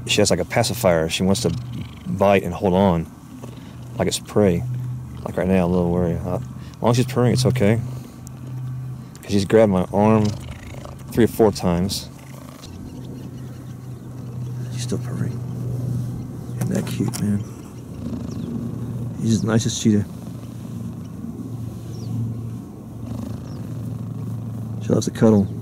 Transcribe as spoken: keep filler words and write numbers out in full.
she has like a pacifier. She wants to bite and hold on like it's prey. Like right now, a little worried. Uh, as long as she's purring, it's okay. Because she's grabbed my arm three or four times. She's still purring. Isn't that cute, man? She's the nicest cheetah. She loves to cuddle.